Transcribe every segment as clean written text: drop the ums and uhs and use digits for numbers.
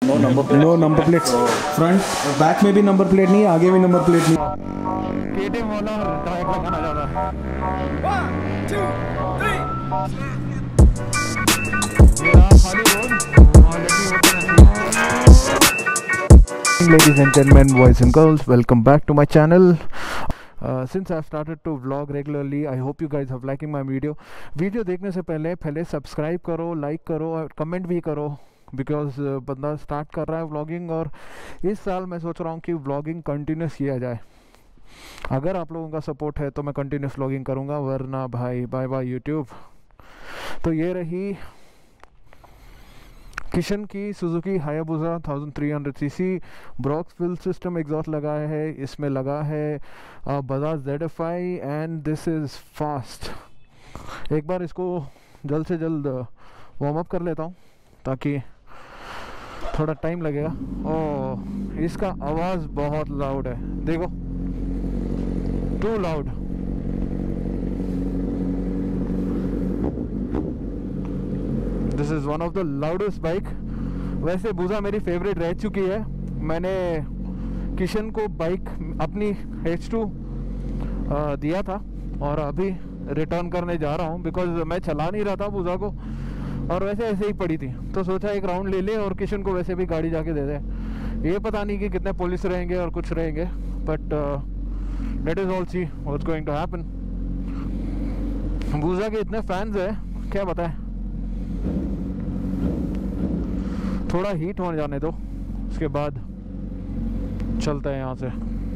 No number plate front back में भी number plate नहीं है, आगे भी नंबर प्लेट नहीं। केटीएम वाला ट्रैक लगाना चाहता है। 1 2 3 ये रहा खाली road. Ladies and gentlemen, boys and girls, welcome back to my channel. Since I've started to vlog regularly, I hope you guys have liking my video. Video देखने से पहले सब्सक्राइब करो, लाइक करो और कमेंट भी करो, बिकॉज बंदा start कर रहा है व्लॉगिंग और इस साल मैं सोच रहा हूँ कि व्लॉगिंग कंटिन्यूस किया जाए। अगर आप लोगों का सपोर्ट है तो मैं कंटिन्यूस व्लॉगिंग करूँगा, वरना भाई बाय बाय यूट्यूब। तो ये रही किशन की Suzuki Hayabusa 1300cc brocks full system exhaust लगाया है। इसमें लगा है Bajaj ZF-i and this is fast. एक बार इसको जल्द से जल्द वार्म अप कर लेता हूँ ताकि थोड़ा टाइम लगेगा। ओह, इसका आवाज़ बहुत लाउड है, देखो, too loud. This is one of the loudest bike. वैसे बुजा मेरी फेवरेट रह चुकी है। मैंने किशन को बाइक अपनी H2 दिया था और अभी रिटर्न करने जा रहा हूँ, बिकॉज मैं चला नहीं रहा था बुजा को और वैसे ऐसे ही पड़ी थी, तो सोचा एक राउंड ले ले और किशन को वैसे भी गाड़ी जाके दे दे। ये पता नहीं कि कितने पुलिस रहेंगे और कुछ रहेंगे, but let is all see what's going to happen. Busa के इतने फैंस है, क्या बताएं। थोड़ा हीट होने जाने दो, उसके बाद चलते हैं यहाँ से।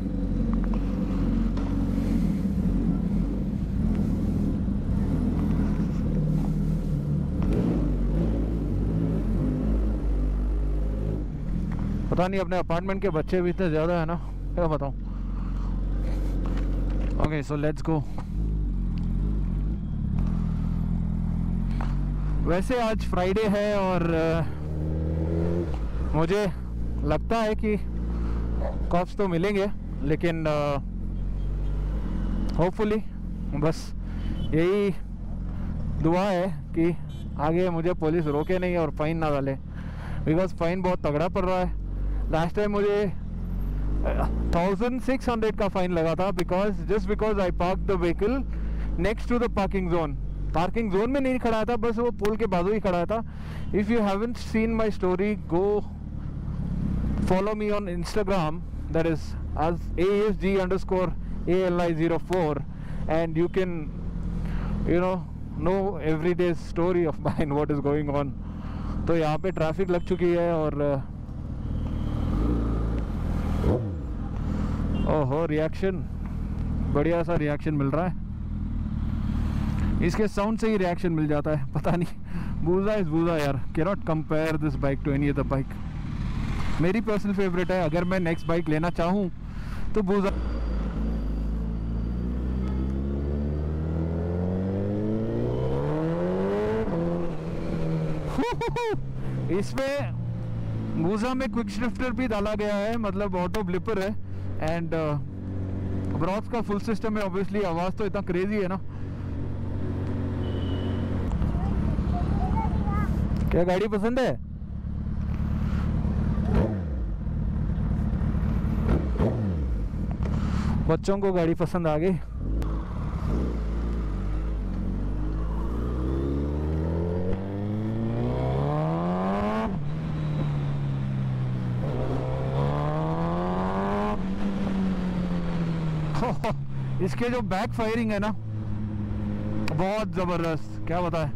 पता नहीं अपने अपार्टमेंट के बच्चे भी इतने ज़्यादा है ना, क्या बताऊँ। Okay, so let's go. वैसे आज फ्राइडे है और मुझे लगता है कि कॉप्स तो मिलेंगे, लेकिन होपफुली बस यही दुआ है कि आगे मुझे पुलिस रोके नहीं और फाइन ना डाले, बिकॉज फाइन बहुत तगड़ा पड़ रहा है। लास्ट टाइम मुझे 1600 का फाइन लगा था, because I park the vehicle next to the parking zone. Parking zone में नहीं खड़ा था, बस वो पुल के बाजू ही खड़ा था। If you haven't seen my story, go follow me on Instagram, that is as ASG_ALI04, and you can know everyday story of mine, what is going on. तो यहाँ पे ट्रैफिक लग चुकी है और ओहो, रिएक्शन, बढ़िया सा रिएक्शन मिल रहा है। इसके साउंड से ही रिएक्शन मिल जाता है, पता नहीं। बूजा इज बूजा यार, cannot compare this bike to any other bike. मेरी पर्सनल फेवरेट है। अगर मैं नेक्स्ट बाइक लेना चाहूँ तो बूजा। इसमें बूजा में क्विक शिफ्टर भी डाला गया है, मतलब ऑटो ब्लिपर है, एंड ब्रॉक्स का फुल सिस्टम है। ऑब्वियसली आवाज़ तो इतना क्रेजी है ना। क्या गाड़ी पसंद है? बच्चों को गाड़ी पसंद आ गई। इसके जो बैक फायरिंग है ना, बहुत जबरदस्त, क्या बताएं।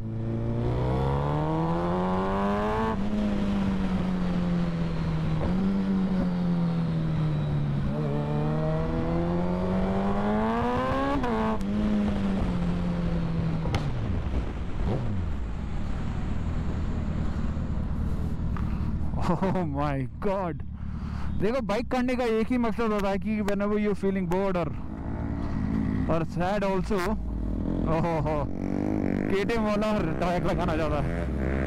Oh my god. देखो, बाइक करने का एक ही मकसद होता है कि whenever you're feeling bored और sad also, ओहो, KTM वाला ट्रैक लगाना चाहता है।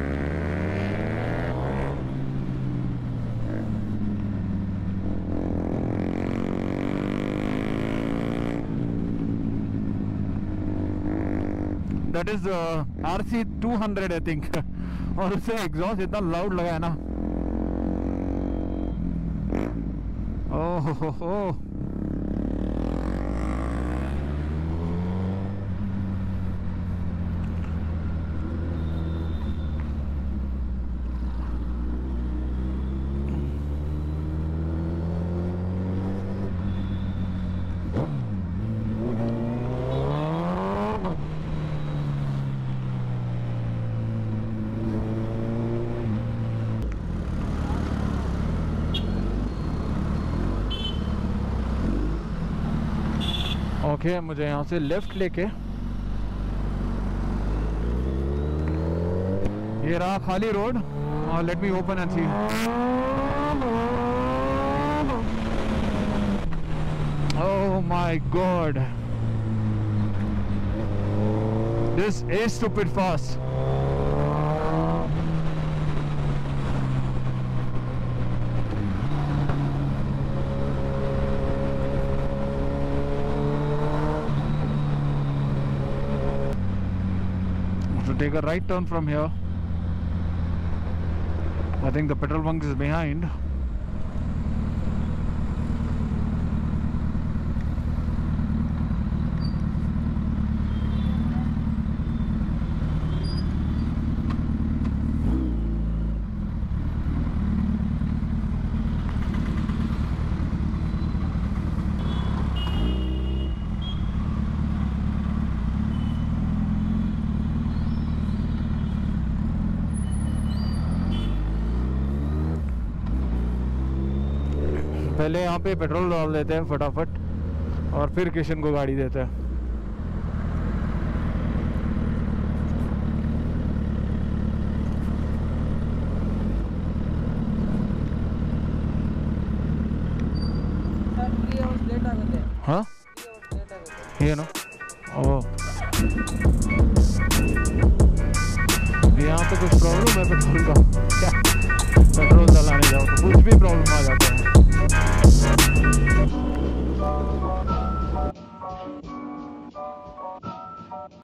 That is RC 200 I think। और उससे एग्जॉस्ट इतना लाउड लगा है ना, हो। ओके, मुझे यहाँ से लेफ्ट लेके, ये रहा खाली road. Let me open and see. Oh my god, this is stupid fast. Take a right turn from here. I think the petrol bunk is behind. पहले यहाँ पे पेट्रोल डाल देते हैं फटाफट और फिर किशन को गाड़ी देते हैं। हाँ ये ना, ओह यहाँ पे कुछ प्रॉब्लम है पेट्रोल का क्या? पेट्रोल डलाने जाओ तो कुछ भी प्रॉब्लम आ जाता है।